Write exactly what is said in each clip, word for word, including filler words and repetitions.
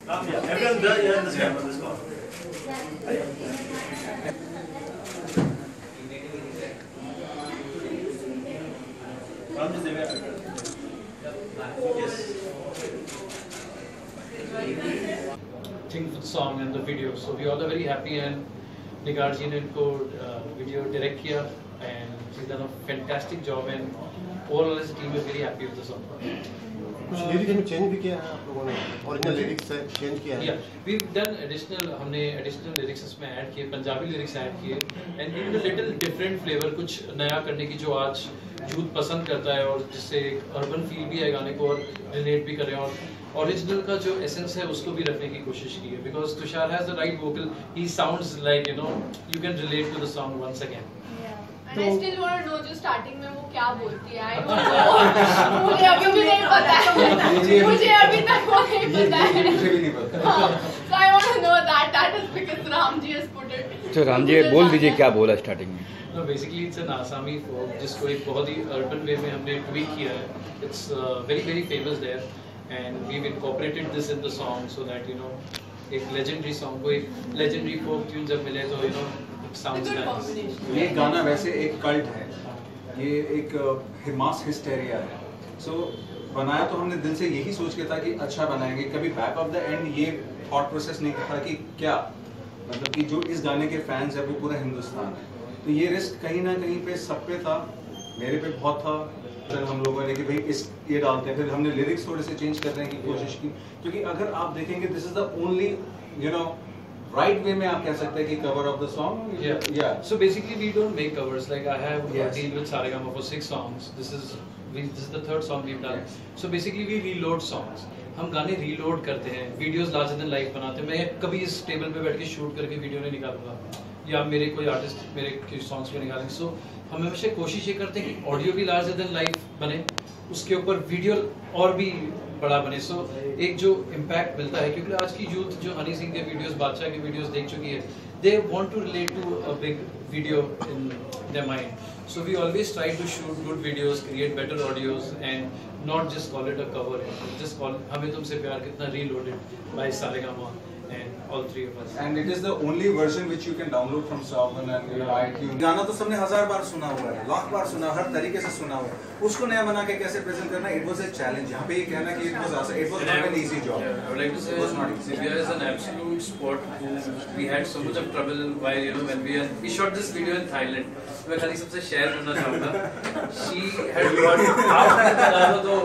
Yeah, everyone does yeah, understand on this call. I'm just there. Yes. Thing for the song and the video, so we all are very happy, and Nigar ji ne inko uh, video direct kiya, and she's done a fantastic job, and all as a team are very happy with the song. कुछ lyrics में change भी किया है आप लोगों ने, original lyrics से change किया है? Yeah, we've done additional, हमने additional lyrics इसमें ऐड किए, पंजाबी lyrics ऐड किए, and given a little different flavor, कुछ नया करने की जो आज यूथ पसंद करता है और जिससे एक अर्बन फील भी है गाने को और रिलेट भी कर रहे हैं, और ओरिजिनल का जो एसेंस है उसको भी रखने की कोशिश की है, because Tushar has the right vocal, he sounds like, you know, you can relate to the song once again. And I still want to know जो starting में वो क्या बोलती है, I don't know, मुझे अभी भी नहीं पता है, मुझे अभी तक वो नहीं पता है, मुझे भी नहीं पता, so I want to know that, that is because Ramji has put it. तो रामजी बोल दीजिए क्या बोला स्टार्टिंग में? No, basically it's an Asami folk जिसको एक बहुत ही urban way में हमने tweak किया है, it's uh, very very famous there, and we've incorporated this in the song so that you know एक legendary song को एक legendary folk tune जब मिले तो you know sounds nice. ये गाना वैसे एक कल्ट है, ये एक मास हिस्टेरिया है, सो so, बनाया तो हमने दिल से यही सोच के था कि अच्छा बनाएंगे, कभी बैक ऑफ द एंड ये थॉट प्रोसेस नहीं था कि क्या मतलब कि जो इस गाने के फैंस है वो पूरा हिंदुस्तान है, तो ये रिस्क कहीं ना कहीं पे सब पे था, मेरे पे बहुत था, फिर हम लोगों ने कि भाई इस ये डालते हैं, फिर हमने लिरिक्स थोड़े से चेंज करने की कोशिश की, क्योंकि अगर आप देखेंगे this is the only you know right way में आप कह सकते हैं कि cover of the song. Yeah. Yeah. So basically we don't make covers. Like I have Yes. deal with Saregama for six songs. This is we, this is the third song we've done. Yes. So basically we reload songs. हम गाने reload करते हैं, videos larger than life बनाते हैं. मैं कभी इस table पे बैठ के शूट करके वीडियो नहीं निकालूंगा, या मेरे कोई आर्टिस्ट मेरे कुछ सॉन्ग्स पे निकालेंगे. सो हम हमेशा कोशिश ये करते हैं कि ऑडियो भी लार्जर देन लाइफ बने, उसके ऊपर वीडियो और भी बड़ा बने. सो so, एक जो इम्पैक्ट मिलता है, क्योंकि आज की यूथ जो हनी सिंह के वीडियोस, बादशाह के वीडियोस देख चुकी है, they want to relate to a big video in their mind. So we always try to shoot good videos, create better audios, and not just call it a cover, just call हमें तुमसे प्यार कितना reloaded by Saregama and all three of us. And it is the only version which you can download from Saavn and you know iTunes. गाना तो सबने हजार बार सुना हुआ है, लाख बार सुना, हर तरीके से सुना हुआ है, उसको नया बना के कैसे प्रेजेंट करना, it was a challenge. यहाँ पे ये कहना कि it was awesome, it was not an easy job. Yeah, I would like to say it was not easy. Divya is an absolute sport who we had so much of trouble while you know when we had, we shot this video in Thailand. मैं खाली सबसे share करना चाहूँगा. She had got आपने बता दो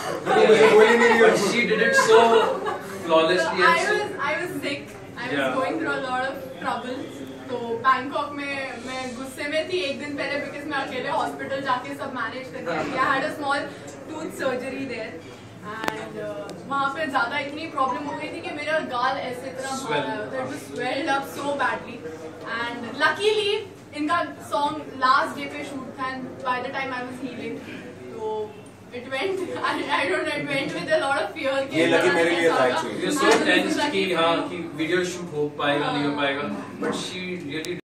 तो she did it so flawlessly. I was I was sick. I was yeah. going through a lot of trouble. तो बैंकॉक में मैं गुस्से में थी एक दिन पहले, बिकॉज मैं अकेले हॉस्पिटल जाके सब मैनेज करके आई. I had a small tooth surgery there, and वहाँ पे ज़्यादा इतनी प्रॉब्लम हो गई थी कि मेरा गाल ऐसे तरह मारा, it was swelled up so badly. And luckily इनका सॉन्ग लास्ट डे पे शूट था, and by the time I was healing, तो it went I, I don't know, it went with a lot of fear. ये लगी मेरे लिए था actually. We were so tense कि हाँ कि वीडियो शूट हो पाएगा नहीं हो पाएगा, but she really